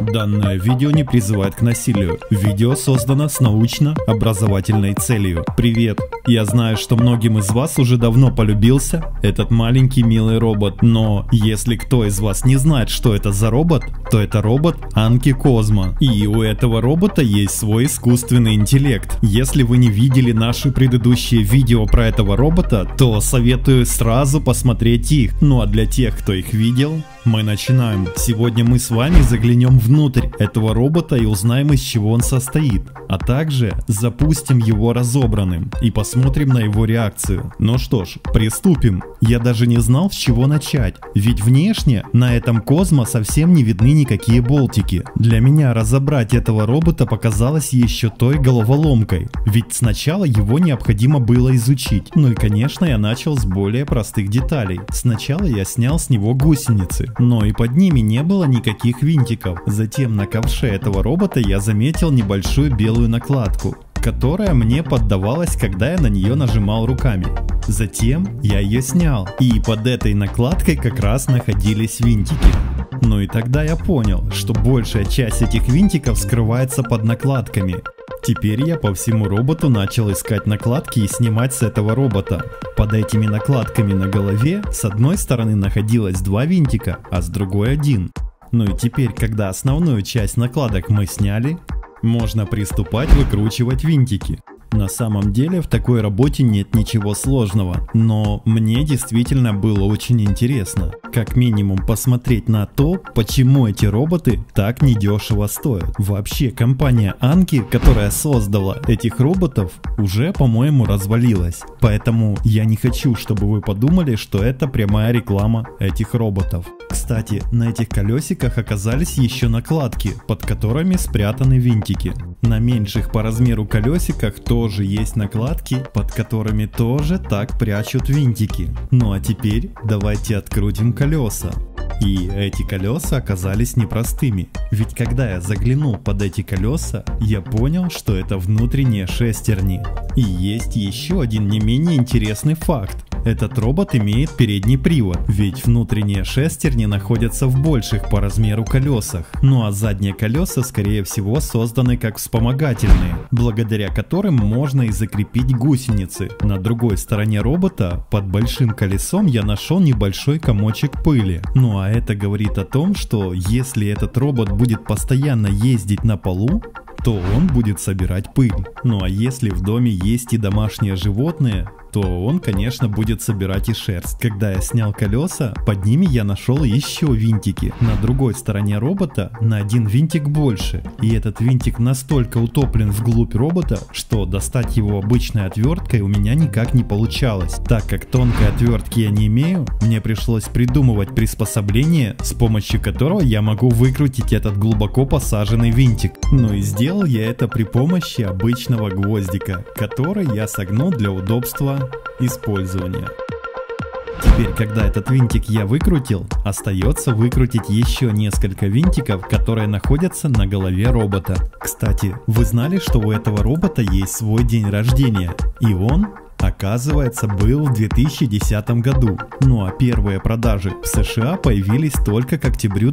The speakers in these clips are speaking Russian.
Данное видео не призывает к насилию. Видео создано с научно-образовательной целью. Привет! Я знаю, что многим из вас уже давно полюбился этот маленький милый робот, но если кто из вас не знает, что это за робот, то это робот Анки Козмо. И у этого робота есть свой искусственный интеллект. Если вы не видели наши предыдущие видео про этого робота, то советую сразу посмотреть их. Ну а для тех, кто их видел, мы начинаем. Сегодня мы с вами заглянем внутрь этого робота и узнаем, из чего он состоит. А также запустим его разобранным и посмотрим на его реакцию. Ну что ж, приступим. Я даже не знал, с чего начать. Ведь внешне на этом Козмо совсем не видны никакие болтики. Для меня разобрать этого робота показалось еще той головоломкой. Ведь сначала его необходимо было изучить. Ну и конечно я начал с более простых деталей. Сначала я снял с него гусеницы. Но и под ними не было никаких винтиков. Затем на ковше этого робота я заметил небольшую белую накладку, которая мне поддавалась, когда я на нее нажимал руками. Затем я ее снял, и под этой накладкой как раз находились винтики. Ну и тогда я понял, что большая часть этих винтиков скрывается под накладками. Теперь я по всему роботу начал искать накладки и снимать с этого робота. Под этими накладками на голове с одной стороны находилось 2 винтика, а с другой 1. Ну и теперь, когда основную часть накладок мы сняли, можно приступать выкручивать винтики. На самом деле в такой работе нет ничего сложного, но мне действительно было очень интересно, как минимум посмотреть на то, почему эти роботы так недешево стоят. Вообще компания Анки, которая создала этих роботов, уже, по-моему, развалилась. Поэтому я не хочу, чтобы вы подумали, что это прямая реклама этих роботов. Кстати, на этих колесиках оказались еще накладки, под которыми спрятаны винтики. На меньших по размеру колесиках тоже есть накладки, под которыми тоже так прячут винтики. Ну а теперь давайте открутим колеса. И эти колеса оказались непростыми. Ведь когда я заглянул под эти колеса, я понял, что это внутренние шестерни. И есть еще один не менее интересный факт. Этот робот имеет передний привод, ведь внутренние шестерни находятся в больших по размеру колесах. Ну а задние колеса скорее всего созданы как вспомогательные, благодаря которым можно и закрепить гусеницы. На другой стороне робота под большим колесом я нашел небольшой комочек пыли. Ну а это говорит о том, что если этот робот будет постоянно ездить на полу, то он будет собирать пыль. Ну а если в доме есть и домашние животные, то он, конечно, будет собирать и шерсть. Когда я снял колеса, под ними я нашел еще винтики. На другой стороне робота на 1 винтик больше. И этот винтик настолько утоплен вглубь робота, что достать его обычной отверткой у меня никак не получалось. Так как тонкой отвертки я не имею, мне пришлось придумывать приспособление, с помощью которого я могу выкрутить этот глубоко посаженный винтик. Ну и сделал я это при помощи обычного гвоздика, который я согнул для удобства использования. Теперь, когда этот винтик я выкрутил, остается выкрутить еще несколько винтиков, которые находятся на голове робота. Кстати, вы знали, что у этого робота есть свой день рождения, и он, оказывается, был в 2010 году. Ну а первые продажи в США появились только к октябрю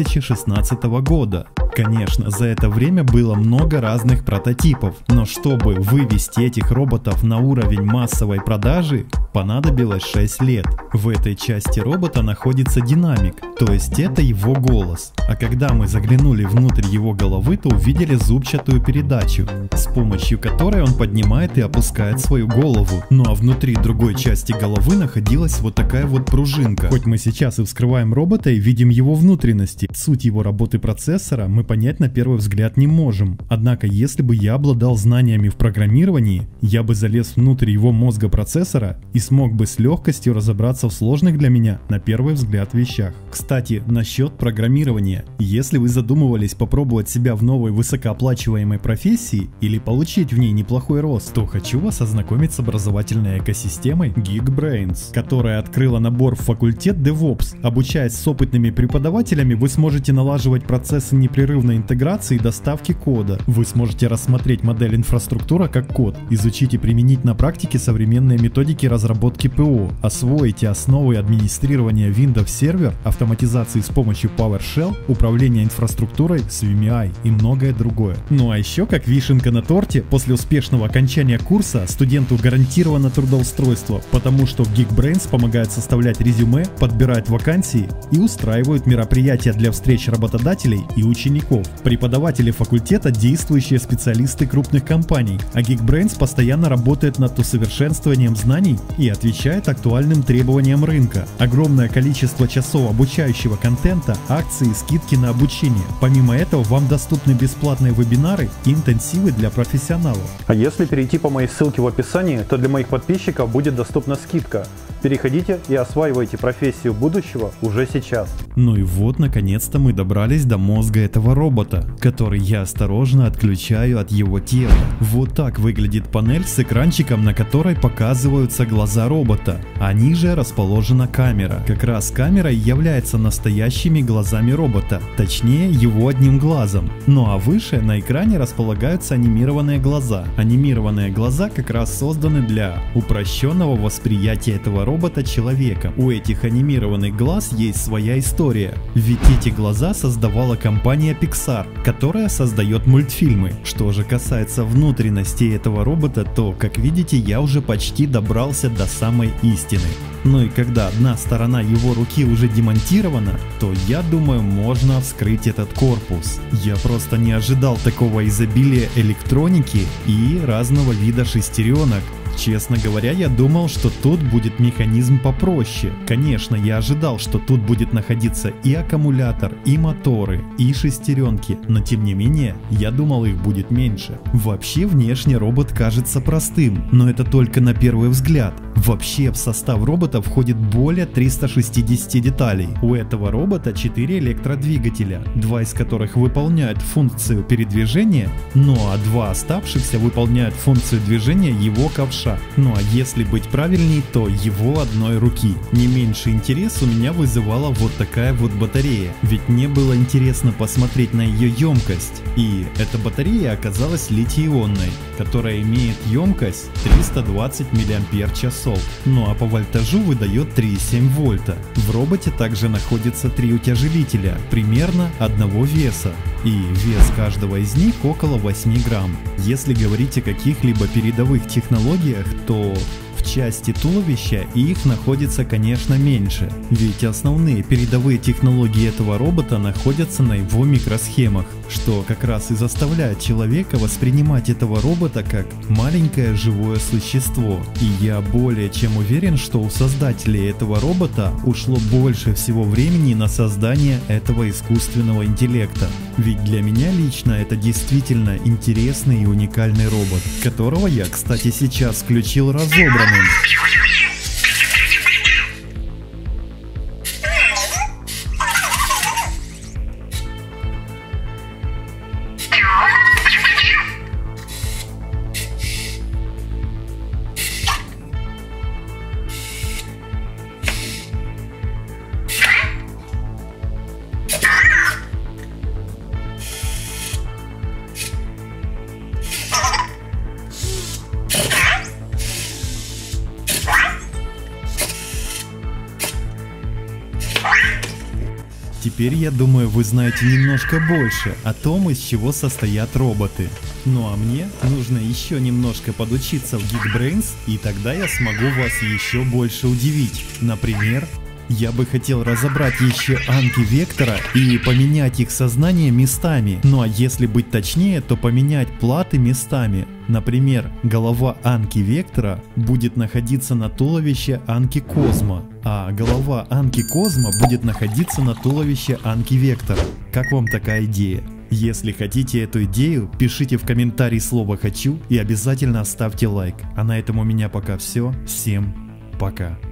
2016 года. Конечно, за это время было много разных прототипов, но чтобы вывести этих роботов на уровень массовой продажи, понадобилось 6 лет. В этой части робота находится динамик, то есть это его голос. А когда мы заглянули внутрь его головы, то увидели зубчатую передачу, с помощью которой он поднимает и опускает свою голову. Ну а внутри другой части головы находилась вот такая вот пружинка. Хоть мы сейчас и вскрываем робота и видим его внутренности, суть его работы процессора мы понять на первый взгляд не можем. Однако, если бы я обладал знаниями в программировании, я бы залез внутрь его мозга процессора и смог бы с легкостью разобраться в сложных для меня на первый взгляд вещах. Кстати, насчет программирования. Если вы задумывались попробовать себя в новой высокооплачиваемой профессии или получить в ней неплохой рост, то хочу вас ознакомить с образовательной экосистемой Geekbrains, которая открыла набор в факультет DevOps. Обучаясь с опытными преподавателями, вы сможете налаживать процессы непрерывной интеграции и доставки кода. Вы сможете рассмотреть модель инфраструктура как код, изучить и применить на практике современные методики разработки разработки ПО, освоите основы администрирования Windows Server, автоматизации с помощью PowerShell, управления инфраструктурой с VMI и многое другое. Ну а еще, как вишенка на торте, после успешного окончания курса студенту гарантировано трудоустройство, потому что в Geekbrains помогают составлять резюме, подбирают вакансии и устраивают мероприятия для встреч работодателей и учеников. Преподаватели факультета – действующие специалисты крупных компаний, а Geekbrains постоянно работает над усовершенствованием знаний и отвечает актуальным требованиям рынка. Огромное количество часов обучающего контента, акции, скидки на обучение. Помимо этого, вам доступны бесплатные вебинары и интенсивы для профессионалов. А если перейти по моей ссылке в описании, то для моих подписчиков будет доступна скидка. Переходите и осваивайте профессию будущего уже сейчас. Ну и вот, наконец-то мы добрались до мозга этого робота, который я осторожно отключаю от его тела. Вот так выглядит панель с экранчиком, на которой показываются глаза робота, а ниже расположена камера. Как раз камера является настоящими глазами робота, точнее его одним глазом. Ну а выше на экране располагаются анимированные глаза. Анимированные глаза как раз созданы для упрощенного восприятия этого робота человеком. У этих анимированных глаз есть своя история, ведь эти глаза создавала компания Pixar, которая создает мультфильмы. Что же касается внутренности этого робота, то, как видите, я уже почти добрался до самой истины. Ну и когда одна сторона его руки уже демонтирована, то я думаю, можно вскрыть этот корпус. Я просто не ожидал такого изобилия электроники и разного вида шестеренок. Честно говоря, я думал, что тут будет механизм попроще. Конечно, я ожидал, что тут будет находиться и аккумулятор, и моторы, и шестеренки, но тем не менее, я думал, их будет меньше. Вообще, внешне робот кажется простым, но это только на первый взгляд. Вообще, в состав робота входит более 360 деталей. У этого робота 4 электродвигателя, 2 из которых выполняют функцию передвижения, ну а 2 оставшихся выполняют функцию движения его ковша. Ну а если быть правильней, то его одной руки. Не меньший интерес у меня вызывала вот такая вот батарея, ведь мне было интересно посмотреть на ее емкость. И эта батарея оказалась литий-ионной, которая имеет емкость 320 мАч. Ну а по вольтажу выдает 3,7 вольта. В роботе также находится 3 утяжелителя, примерно одного веса. И вес каждого из них около 8 грамм. Если говорить о каких-либо передовых технологиях, то в части туловища их находится, конечно, меньше, ведь основные передовые технологии этого робота находятся на его микросхемах, что как раз и заставляет человека воспринимать этого робота как маленькое живое существо. И я более чем уверен, что у создателей этого робота ушло больше всего времени на создание этого искусственного интеллекта. Ведь для меня лично это действительно интересный и уникальный робот, которого я, кстати, сейчас включил разобранным. Теперь, я думаю, вы знаете немножко больше о том, из чего состоят роботы. Ну а мне нужно еще немножко подучиться в Geekbrains, и тогда я смогу вас еще больше удивить. Например, я бы хотел разобрать еще Анки Вектора и поменять их сознание местами. Ну а если быть точнее, то поменять платы местами. Например, голова Анки Вектора будет находиться на туловище Анки Козма, а голова Анки Козма будет находиться на туловище Анки Вектора. Как вам такая идея? Если хотите эту идею, пишите в комментарии слово «хочу» и обязательно ставьте лайк. А на этом у меня пока все. Всем пока.